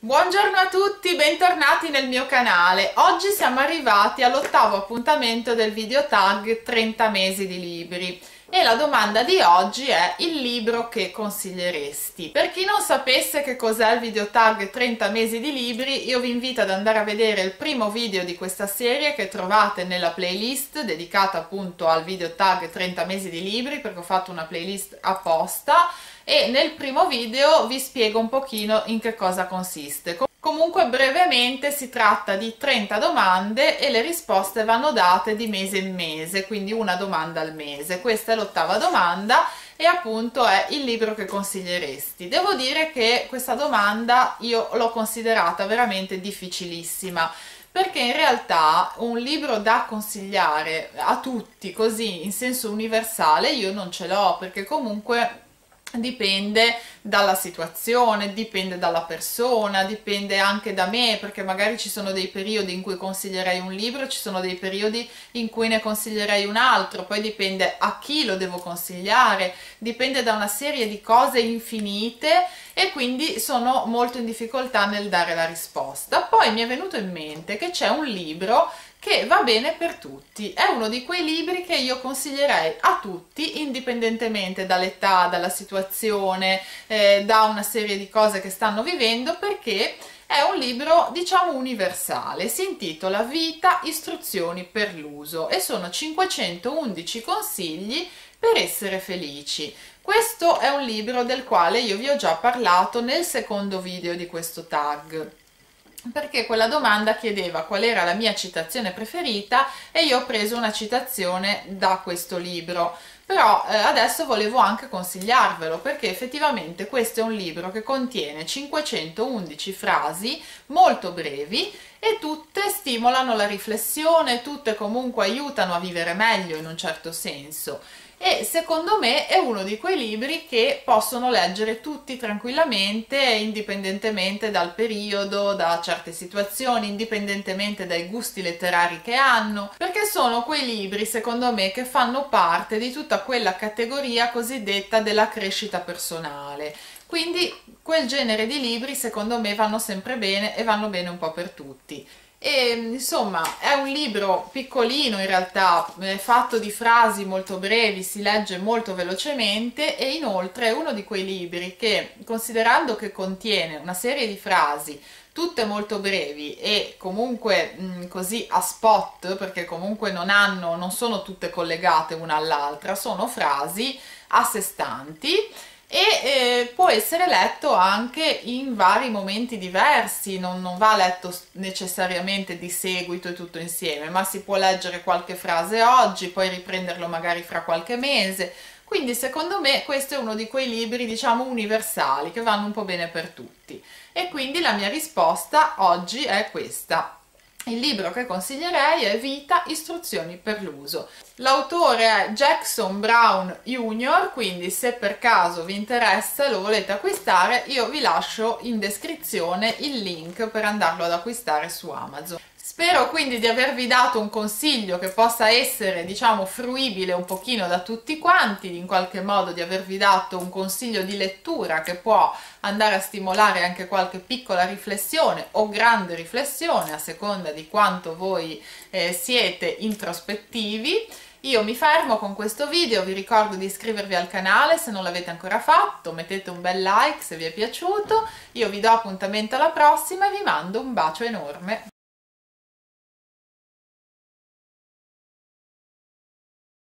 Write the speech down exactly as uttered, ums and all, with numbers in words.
Buongiorno a tutti, bentornati nel mio canale. Oggi siamo arrivati all'ottavo appuntamento del video tag trenta mesi di libri e la domanda di oggi è: il libro che consiglieresti? Per chi non sapesse che cos'è il video tag trenta mesi di libri, io vi invito ad andare a vedere il primo video di questa serie che trovate nella playlist dedicata appunto al video tag trenta mesi di libri, perché ho fatto una playlist apposta e nel primo video vi spiego un pochino in che cosa consiste. Comunque brevemente si tratta di trenta domande e le risposte vanno date di mese in mese, quindi una domanda al mese. Questa è l'ottava domanda e appunto è: il libro che consiglieresti? Devo dire che questa domanda io l'ho considerata veramente difficilissima, perché in realtà un libro da consigliare a tutti così in senso universale io non ce l'ho, perché comunque dipende dalla situazione, dipende dalla persona, dipende anche da me, perché magari ci sono dei periodi in cui consiglierei un libro, ci sono dei periodi in cui ne consiglierei un altro, poi dipende a chi lo devo consigliare, dipende da una serie di cose infinite e quindi sono molto in difficoltà nel dare la risposta. Poi mi è venuto in mente che c'è un libro che va bene per tutti, è uno di quei libri che io consiglierei a tutti indipendentemente dall'età, dalla situazione, eh, da una serie di cose che stanno vivendo, perché è un libro diciamo universale. Si intitola Vita, istruzioni per l'uso e sono cinquecentoundici consigli per essere felici. Questo è un libro del quale io vi ho già parlato nel secondo video di questo tag, perché quella domanda chiedeva qual era la mia citazione preferita e io ho preso una citazione da questo libro. Però eh, adesso volevo anche consigliarvelo, perché effettivamente questo è un libro che contiene cinquecentoundici frasi molto brevi e tutte stimolano la riflessione, tutte comunque aiutano a vivere meglio in un certo senso. E secondo me è uno di quei libri che possono leggere tutti tranquillamente, indipendentemente dal periodo, da certe situazioni, indipendentemente dai gusti letterari che hanno, perché sono quei libri secondo me che fanno parte di tutta quella categoria cosiddetta della crescita personale. Quindi quel genere di libri secondo me vanno sempre bene e vanno bene un po' per tutti. E insomma è un libro piccolino, in realtà è fatto di frasi molto brevi, si legge molto velocemente e inoltre è uno di quei libri che, considerando che contiene una serie di frasi tutte molto brevi e comunque mh, così a spot, perché comunque non hanno, non sono tutte collegate una all'altra, sono frasi a sé stanti, e eh, può essere letto anche in vari momenti diversi, non, non va letto necessariamente di seguito e tutto insieme, ma si può leggere qualche frase oggi, poi riprenderlo magari fra qualche mese. Quindi secondo me questo è uno di quei libri diciamo universali che vanno un po' bene per tutti, e quindi la mia risposta oggi è questa. Il libro che consiglierei è Vita, istruzioni per l'uso. L'autore è Jackson Brown junior, quindi se per caso vi interessa e lo volete acquistare, io vi lascio in descrizione il link per andarlo ad acquistare su Amazon. Spero quindi di avervi dato un consiglio che possa essere, diciamo, fruibile un pochino da tutti quanti, in qualche modo di avervi dato un consiglio di lettura che può andare a stimolare anche qualche piccola riflessione o grande riflessione, a seconda di quanto voi eh, siete introspettivi. Io mi fermo con questo video, vi ricordo di iscrivervi al canale se non l'avete ancora fatto, mettete un bel like se vi è piaciuto, io vi do appuntamento alla prossima e vi mando un bacio enorme.